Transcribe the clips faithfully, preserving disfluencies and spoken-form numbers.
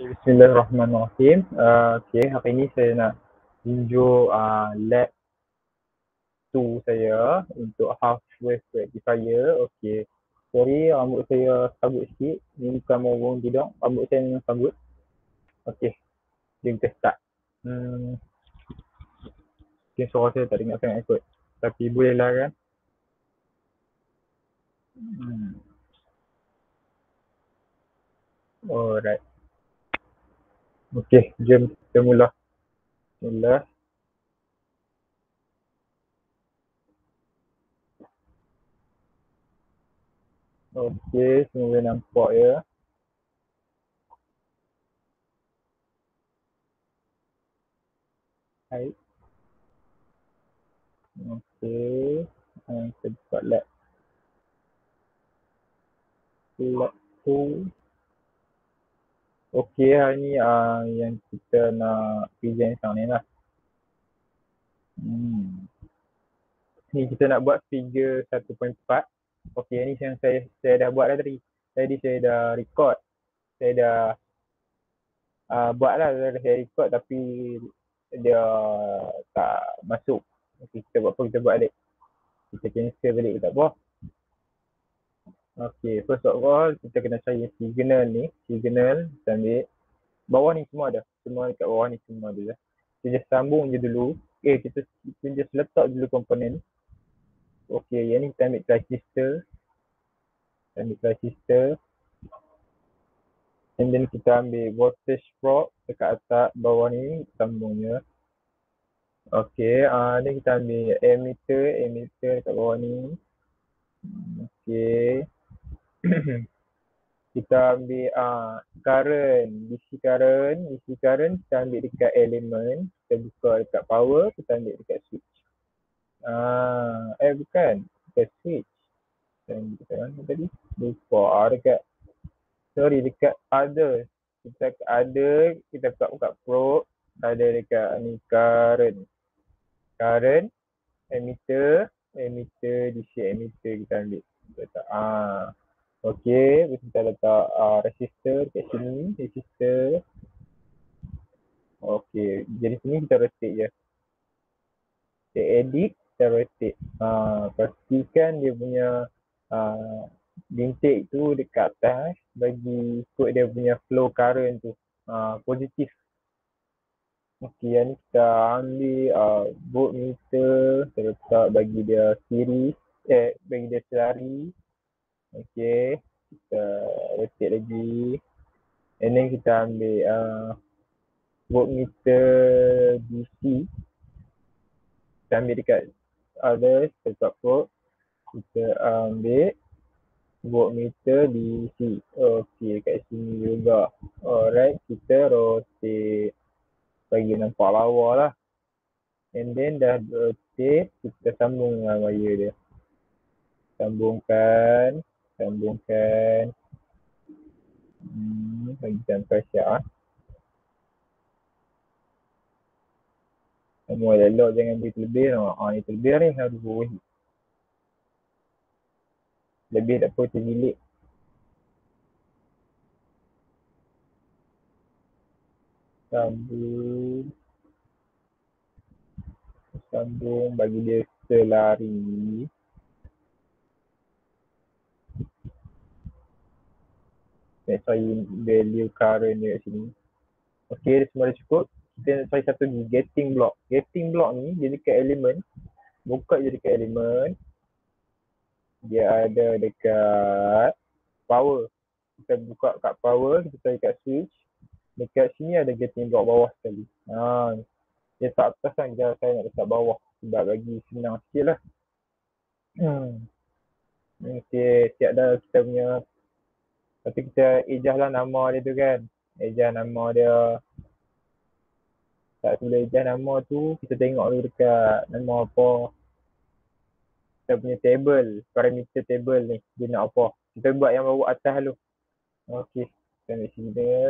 Bismillahirrahmanirrahim. Uh, okay, hari ini saya nak tunjuk uh, lab dua saya untuk half wave rectifier. Okay. Sorry, rambut saya sabut sikit. Ini bukan morong tidak. Rambut saya memang sabut. Okay, jom kita start. Hmm, mungkin suara saya tak dengar sangat ikut. Tapi boleh lah kan? Hmm. Alright. Okay, jom kita mula. Mula. Okay, semua boleh nampak ya. Hai. Okay. Uh, kita buka lab. Lab tu. Okey, hari ni uh, yang kita nak present sekarang ni lah. Hmm. Ni kita nak buat figure satu perpuluhan empat. Okey, ni yang saya saya dah buat dah tadi. Tadi saya dah record. Saya dah uh, buat lah, saya record tapi dia tak masuk. Okey, kita buat apa? Kita buat balik. Kita cancel balik, tak apa. Okey, first of all, kita kena cari signal ni. Signal, kita ambil. Bawah ni semua ada. Semua dekat bawah ni semua ada. Kita just sambung je dulu. Eh, kita, kita just letak dulu komponen. Okey, yang ni kita ambil transistor. Kita ambil transistor. And then kita ambil voltage probe dekat atas bawah ni. Sambung je. Okey, uh, ni kita ambil emitter. Emitter dekat bawah ni. Okey. Kita ambil uh, current, D C current, D C current kita ambil dekat elemen, kita buka dekat power, kita ambil dekat switch. Ah, eh bukan, dekat switch. Kita ambil dekat mana tadi? Lupa, ah, dekat, sorry dekat other. Kita dekat other, kita buka-buka probe, ada dekat ni current. Current, emitter, emitter, D C emitter kita ambil. Kita ah. Okey, kita letak uh, resistor kat sini, resistor. Okey, jadi sini kita rotate je. Kita edit, kita rotate. Uh, pastikan dia punya uh, bintik tu dekat atas bagi ikut dia punya flow current tu. Uh, positif. Okey, yang ni kita ambil uh, voltmeter, kita letak bagi dia series, eh bagi dia selari. Okey, kita rotate lagi. And then kita ambil uh, voltmeter D C. Kita ambil dekat others, dekat probe. Kita ambil voltmeter D C. Okey, kat sini juga. Alright, kita rotate. Bagi nampak lawa lah. And then dah rotate, kita sambung dengan wire dia. Sambungkan. Sambungkan. Hmm, bagi sampai siap. Semua elok, jangan beri terlebih. Ah, ni terlebih ni. Aduh. Lebih tak apa, tergilik. Sambung. Sambung bagi dia selari. Nak cari value current dia kat sini. Okey, dia semua dah cukup. Kita nak cari satu lagi, getting block. Getting block ni, dia dekat elemen. Buka je dekat elemen. Dia ada dekat power. Kita buka kat power, kita cari kat switch. Dekat sini ada getting block bawah sekali. Ha, dia tak atas kan, jadi saya nak letak bawah. Sebab bagi senang sikit lah. Hmm. Okey, siap dah kita punya. Tapi kita ejah lah nama dia tu kan. Ejah nama dia. Tak tulis ejah nama tu, kita tengok dulu dekat nama apa. Kita punya table, parameter table ni. Dia nak apa. Kita buat yang bawah atas dulu. Okey, kita ambil signal.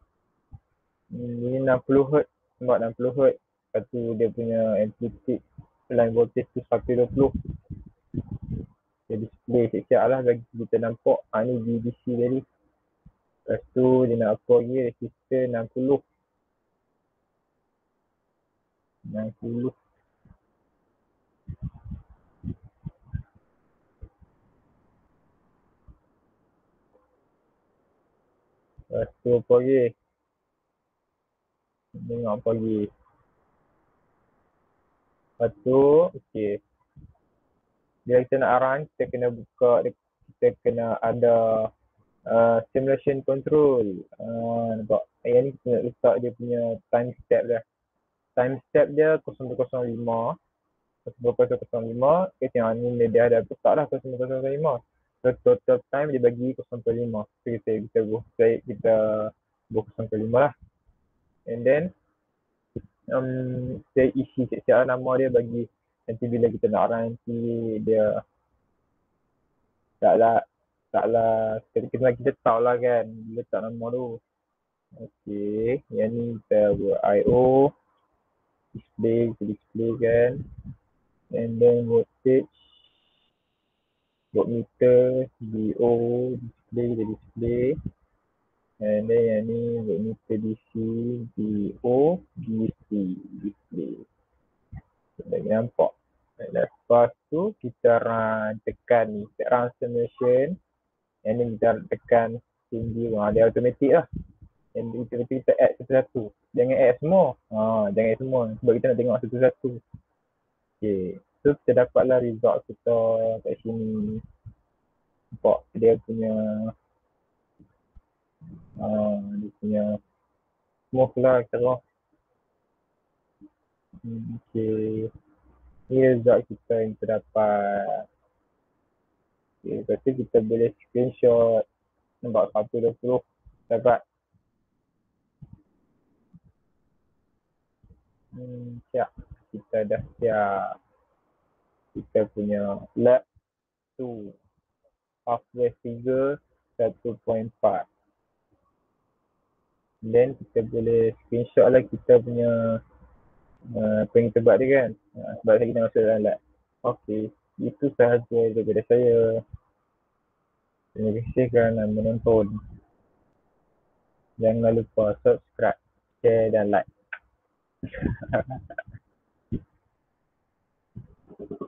Ni enam puluh hertz. Nampak enam puluh hertz. Lepas tu dia punya amplitude line voltage tu seratus dua puluh. Dia display siap-siap lah bagi kita nampak. Ha, ni D C tadi. Lepas tu dia nak apa lagi, resistor enam puluh. enam puluh. Lepas tu apa lagi? Tengok apa lagi. Lepas tu, okey. Bila kita nak run, kita kena buka, kita kena ada uh, simulation control. Uh, nampak? Yang ni kita nak letak dia punya time step dia. Time step dia kosong kosong lima. kosong kosong lima. Okay, tengok ni dia ada letak lah kosong kosong lima. So, total time dia bagi kosong lima. So, kita kita kita, kita buat kosong lima lah. And then, um, saya isi secara nama dia bagi nanti bila kita nak run nanti dia taklah taklah kita, kita, kita tahu lah kan letak nama tu. Okey, yang ni kita buat I O display, kita display kan, and then voltage, voltmeter, D O display, kita display, and then yang ni voltmeter D C, D O D C display. Kita nampak. Lepas tu kita run, tekan ni, run simulation. Yang ni kita tekan tinggi, ha, dia automatic lah. Yang kita, kita add satu-satu. Jangan add semua. Ha, jangan add semua. Sebab kita nak tengok satu-satu. Okay. So kita dapatlah result kita kat sini. Nampak dia punya uh, dia punya smooth lah kita tahu. Hmm, okay. Ni result kita yang kita dapat. Okay. Lepas tu kita boleh screenshot. Nampak seratus dua puluh dapat. Hmm, siap. Kita dah siap. Kita punya lab tu. Halfway figure satu perpuluhan empat. Then kita boleh screenshot lah kita punya uh, apa yang kita buat dia kan. Uh, sebab lagi kita masuk dalam lab. Okay. Itu sahaja daripada saya. Terima kasih kerana menonton. Jangan lupa subscribe, share dan like.